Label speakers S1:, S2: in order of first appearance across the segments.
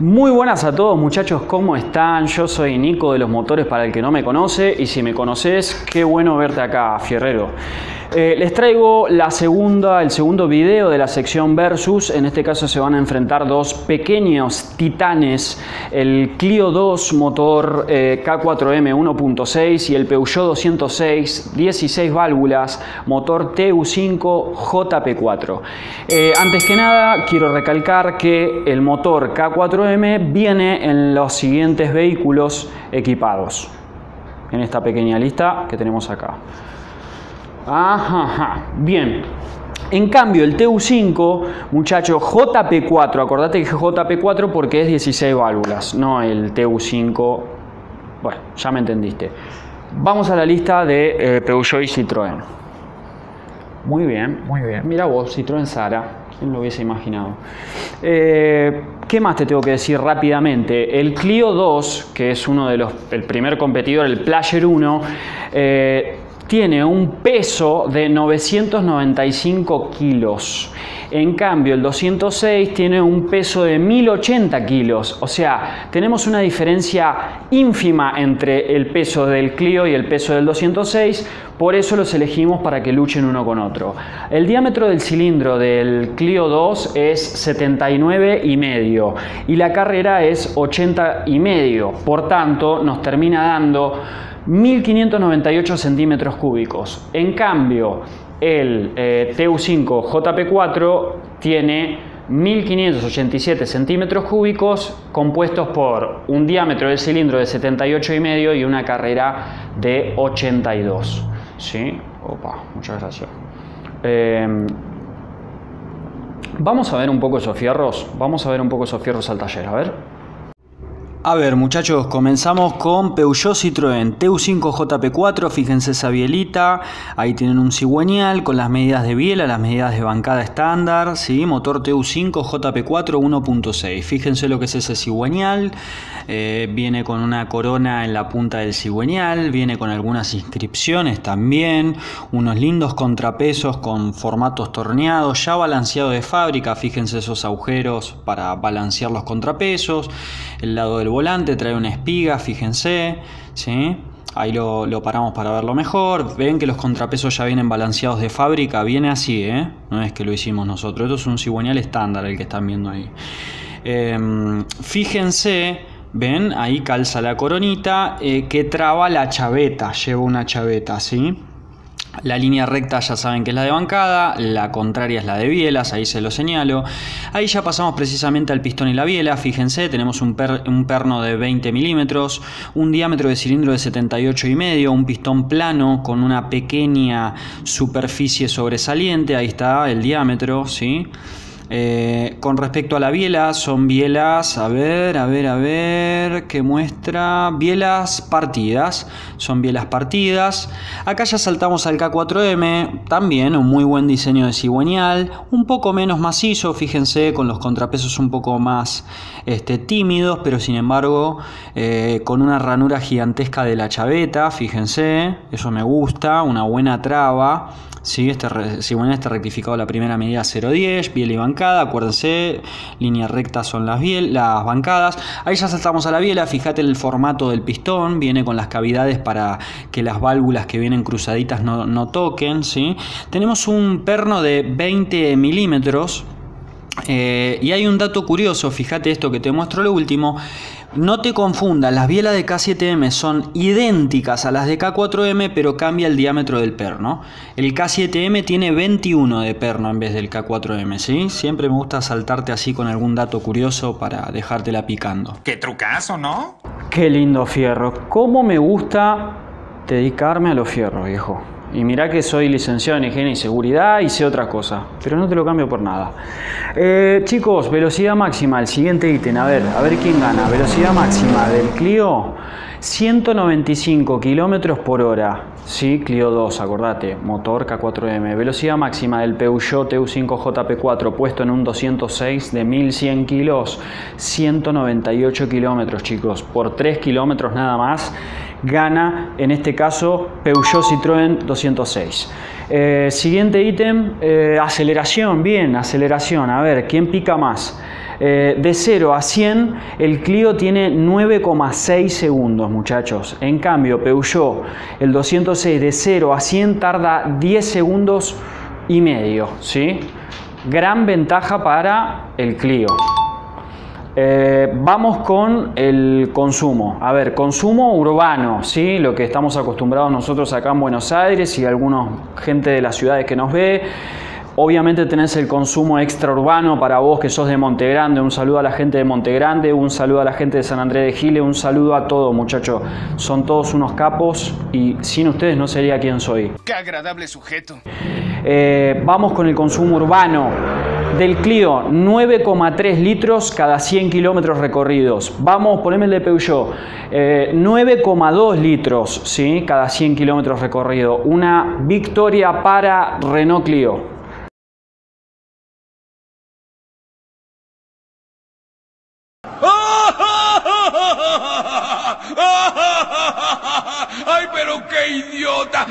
S1: Muy buenas a todos muchachos, ¿cómo están? Yo soy Nico de los Motores para el que no me conoce, y si me conoces, qué bueno verte acá, fierrero. Les traigo el segundo video de la sección Versus. En este caso se van a enfrentar dos pequeños titanes, el Clio 2 motor K4M 1.6 y el Peugeot 206 16 válvulas motor TU5 JP4. Antes que nada quiero recalcar que el motor K4M viene en los siguientes vehículos equipados en esta pequeña lista que tenemos acá. Bien. En cambio el TU5, muchachos, JP4, acordate que es JP4 porque es 16 válvulas, no el TU5. Bueno, ya me entendiste. Vamos a la lista de Peugeot y Citroën. Muy bien, muy bien. Mira vos, Citroën Sara, ¿quién lo hubiese imaginado? ¿Qué más te tengo que decir rápidamente? El Clio 2, que es el primer competidor, el Player 1, tiene un peso de 995 kilos. En cambio, el 206 tiene un peso de 1080 kilos. O sea, tenemos una diferencia ínfima entre el peso del Clio y el peso del 206. Por eso los elegimos para que luchen uno con otro. El diámetro del cilindro del Clio 2 es 79,5 y la carrera es 80,5. Por tanto, nos termina dando 1598 centímetros cúbicos. En cambio, el TU5 JP4 tiene 1587 centímetros cúbicos compuestos por un diámetro del cilindro de 78,5 y una carrera de 82. ¿Sí? Opa, muchas gracias. Vamos a ver un poco esos fierros. Vamos a ver un poco esos fierros al taller, a ver. A ver muchachos, comenzamos con Peugeot Citroën TU5 JP4, fíjense esa bielita, ahí tienen un cigüeñal con las medidas de biela, las medidas de bancada estándar, ¿sí? Motor TU5 JP4 1.6, fíjense lo que es ese cigüeñal, viene con una corona en la punta del cigüeñal, viene con algunas inscripciones también, unos lindos contrapesos con formatos torneados, ya balanceado de fábrica, fíjense esos agujeros para balancear los contrapesos, el lado del volante trae una espiga, fíjense, ¿sí? Ahí lo paramos para verlo mejor. Ven que los contrapesos ya vienen balanceados de fábrica, viene así, no es que lo hicimos nosotros, esto es un cigüeñal estándar el que están viendo ahí. Fíjense, ven, ahí calza la coronita que traba la chaveta, lleva una chaveta, ¿sí? La línea recta ya saben que es la de bancada, la contraria es la de bielas, ahí se lo señalo. Ahí ya pasamos precisamente al pistón y la biela, fíjense, tenemos un perno de 20 milímetros, un diámetro de cilindro de 78,5, un pistón plano con una pequeña superficie sobresaliente, ahí está el diámetro, ¿sí? Con respecto a la biela, son bielas, a ver, ¿qué muestra? Bielas partidas, son bielas partidas. Acá ya saltamos al K4M, también un muy buen diseño de cigüeñal, un poco menos macizo, fíjense, con los contrapesos un poco más tímidos, pero sin embargo con una ranura gigantesca de la chaveta, fíjense, eso me gusta, una buena traba. Sí, este cigüeñal está rectificado la primera medida 0.10, biela y bancada, acuérdense, línea recta son las bancadas. Ahí ya saltamos a la biela, fíjate el formato del pistón, viene con las cavidades para que las válvulas que vienen cruzaditas no toquen, ¿sí? Tenemos un perno de 20 milímetros y hay un dato curioso, fíjate esto que te muestro lo último. No te confundas, las bielas de K7M son idénticas a las de K4M, pero cambia el diámetro del perno. El K7M tiene 21 de perno en vez del K4M, ¿sí? Siempre me gusta saltarte así con algún dato curioso para dejártela picando.
S2: ¡Qué trucazo!, ¿no?
S1: ¡Qué lindo fierro! ¿Cómo me gusta dedicarme a los fierros, viejo? Y mirá que soy licenciado en higiene y seguridad y sé otra cosa, pero no te lo cambio por nada. Chicos, velocidad máxima, el siguiente ítem, a ver quién gana. Velocidad máxima del Clio, 195 km por hora. Sí, Clio 2, acordate, motor K4M. Velocidad máxima del Peugeot TU5 JP4 puesto en un 206 de 1100 kilos, 198 kilómetros, chicos, por 3 kilómetros nada más. Gana, en este caso, Peugeot Citroën 206. Siguiente ítem, aceleración. Bien, aceleración. A ver, ¿quién pica más? De 0 a 100, el Clio tiene 9,6 segundos, muchachos. En cambio, Peugeot, el 206, de 0 a 100 tarda 10 segundos y medio, ¿sí? Gran ventaja para el Clio. Vamos con el consumo. A ver, consumo urbano, ¿sí? Lo que estamos acostumbrados nosotros acá en Buenos Aires y alguna gente de las ciudades que nos ve. Obviamente tenés el consumo extraurbano para vos que sos de Monte Grande. Un saludo a la gente de Monte Grande, un saludo a la gente de San Andrés de Giles, un saludo a todos, muchachos. Son todos unos capos y sin ustedes no sería quien soy.
S2: ¡Qué agradable sujeto!
S1: Vamos con el consumo urbano. Del Clio, 9,3 litros cada 100 kilómetros recorridos. Vamos, poneme el de Peugeot. 9,2 litros, ¿sí? Cada 100 kilómetros recorridos. Una victoria para Renault Clio.
S2: ¡Ay, pero qué idiota!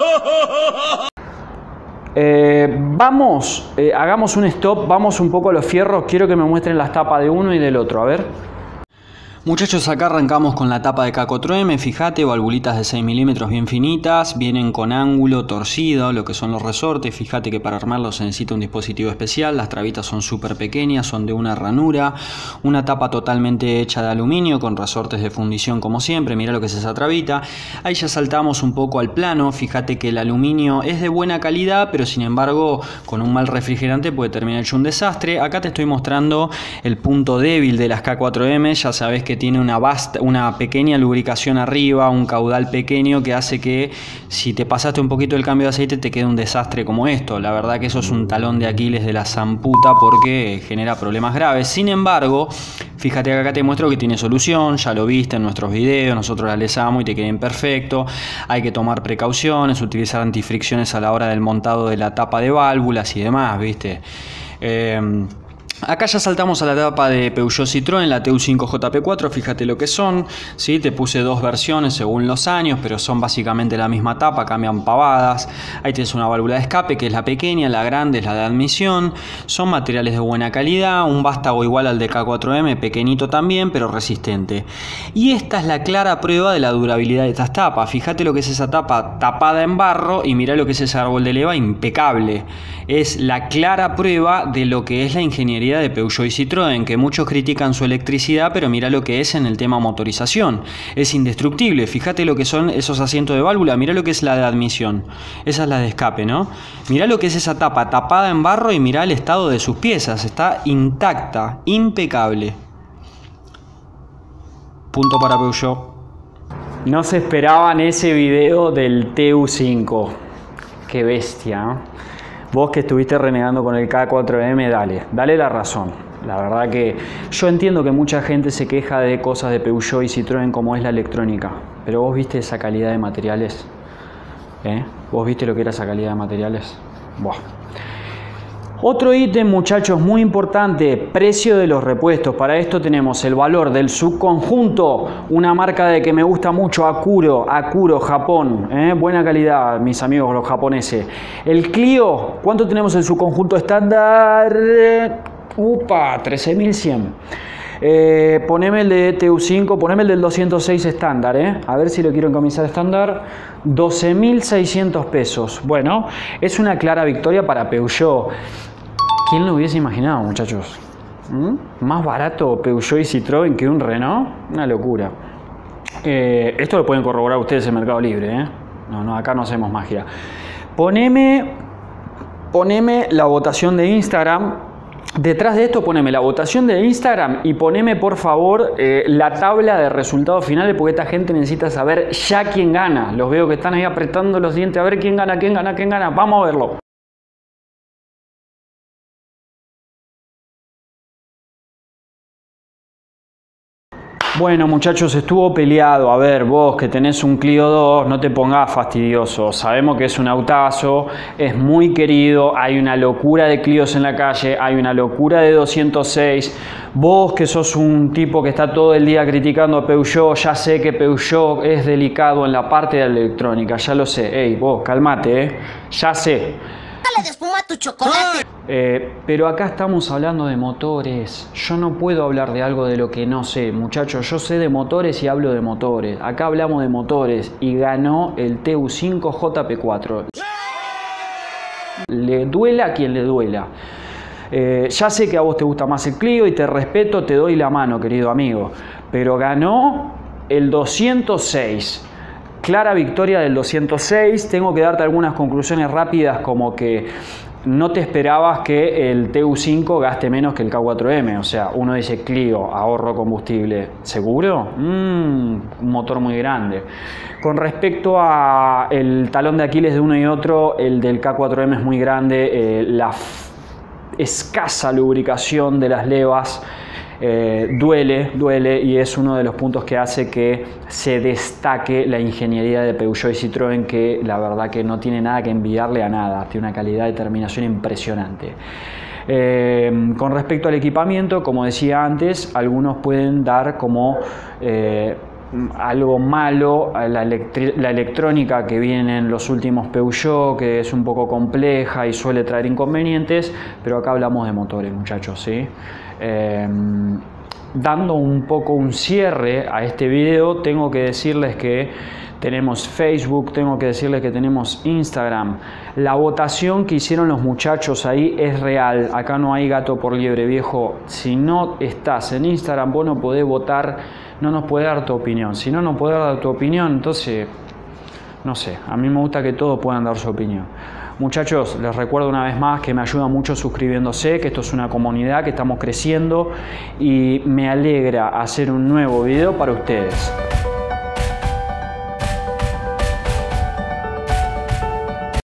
S1: Hagamos un stop, vamos un poco a los fierros. Quiero que me muestren las tapas de uno y del otro, a ver. Muchachos, acá arrancamos con la tapa de K4M, fíjate, valvulitas de 6 milímetros bien finitas, vienen con ángulo torcido, lo que son los resortes, fíjate que para armarlos se necesita un dispositivo especial, las trabitas son súper pequeñas, son de una ranura, una tapa totalmente hecha de aluminio con resortes de fundición como siempre, mira lo que es esa trabita. Ahí ya saltamos un poco al plano, fíjate que el aluminio es de buena calidad, pero sin embargo con un mal refrigerante puede terminar hecho un desastre. Acá te estoy mostrando el punto débil de las K4M, ya sabes que tiene una pequeña lubricación arriba, un caudal pequeño que hace que si te pasaste un poquito el cambio de aceite te quede un desastre como esto. La verdad que eso es un talón de Aquiles de la zamputa porque genera problemas graves. Sin embargo, fíjate que acá te muestro que tiene solución, ya lo viste en nuestros videos, nosotros la lesamos y te queden perfecto. Hay que tomar precauciones, utilizar antifricciones a la hora del montado de la tapa de válvulas y demás, ¿viste? Acá ya saltamos a la tapa de Peugeot Citroën, la TU5JP4, fíjate lo que son, ¿sí? Te puse dos versiones según los años, pero son básicamente la misma tapa, cambian pavadas. Ahí tienes una válvula de escape que es la pequeña, la grande es la de admisión. Son materiales de buena calidad, un vástago igual al de K4M, pequeñito también, pero resistente. Y esta es la clara prueba de la durabilidad de estas tapas. Fíjate lo que es esa tapa tapada en barro y mirá lo que es ese árbol de leva impecable. Es la clara prueba de lo que es la ingeniería de Peugeot y Citroën, que muchos critican su electricidad, pero mira lo que es en el tema motorización. Es indestructible. Fíjate lo que son esos asientos de válvula, mira lo que es la de admisión. Esa es la de escape, ¿no? Mira lo que es esa tapa tapada en barro y mira el estado de sus piezas. Está intacta, impecable. Punto para Peugeot. No se esperaban ese video del TU5. Qué bestia, ¿no? Vos que estuviste renegando con el K4M, dale la razón. La verdad que yo entiendo que mucha gente se queja de cosas de Peugeot y Citroën como es la electrónica, pero vos viste esa calidad de materiales, ¿Vos viste lo que era esa calidad de materiales? Buah. Otro ítem, muchachos, muy importante, precio de los repuestos. Para esto tenemos el valor del subconjunto, una marca de que me gusta mucho, Acuro, Japón, buena calidad, mis amigos los japoneses. El Clio, ¿cuánto tenemos el subconjunto estándar? 13.100. Poneme el de TU5, poneme el del 206 estándar, a ver si lo quiero encamisar estándar. 12.600 pesos. Bueno, es una clara victoria para Peugeot. ¿Quién lo hubiese imaginado, muchachos? Más barato Peugeot y Citroën que un Renault. Una locura. Esto lo pueden corroborar ustedes en Mercado Libre, No, acá no hacemos magia. Poneme la votación de Instagram. Detrás de esto poneme la votación de Instagram y poneme por favor la tabla de resultados finales, porque esta gente necesita saber ya quién gana. Los veo que están ahí apretando los dientes a ver quién gana. Vamos a verlo. Bueno, muchachos, estuvo peleado. A ver, vos que tenés un Clio 2, no te pongas fastidioso. Sabemos que es un autazo, es muy querido, hay una locura de Clios en la calle, hay una locura de 206. Vos que sos un tipo que está todo el día criticando a Peugeot, ya sé que Peugeot es delicado en la parte de la electrónica, ya lo sé. Ey, vos, calmate, ya sé.
S3: Dale de espuma a tu chocolate.
S1: Pero acá estamos hablando de motores. Yo no puedo hablar de algo de lo que no sé, muchachos. Yo sé de motores y hablo de motores. Acá hablamos de motores y ganó el TU5 JP4. Le duela a quien le duela. Ya sé que a vos te gusta más el Clio y te respeto, te doy la mano, querido amigo. Pero ganó el 206. Clara victoria del 206. Tengo que darte algunas conclusiones rápidas, como que no te esperabas que el TU5 gaste menos que el K4M. O sea, uno dice Clio, ahorro combustible. ¿Seguro? Un motor muy grande. Con respecto a el talón de Aquiles de uno y otro, el del K4M es muy grande. La escasa lubricación de las levas duele y es uno de los puntos que hace que se destaque la ingeniería de Peugeot y Citroën, que la verdad que no tiene nada que envidiarle a nada, tiene una calidad de terminación impresionante. Con respecto al equipamiento, como decía antes, algunos pueden dar como algo malo a la electrónica que viene en los últimos Peugeot, que es un poco compleja y suele traer inconvenientes, pero acá hablamos de motores, muchachos, ¿sí? Dando un poco un cierre a este video, tengo que decirles que tenemos Facebook, tengo que decirles que tenemos Instagram. La votación que hicieron los muchachos ahí es real. Acá no hay gato por liebre, viejo. Si no estás en Instagram, vos no podés votar, no nos podés dar tu opinión. Si no nos podés dar tu opinión, entonces, no sé, a mí me gusta que todos puedan dar su opinión. Muchachos, les recuerdo una vez más que me ayuda mucho suscribiéndose, que esto es una comunidad, que estamos creciendo y me alegra hacer un nuevo video para ustedes.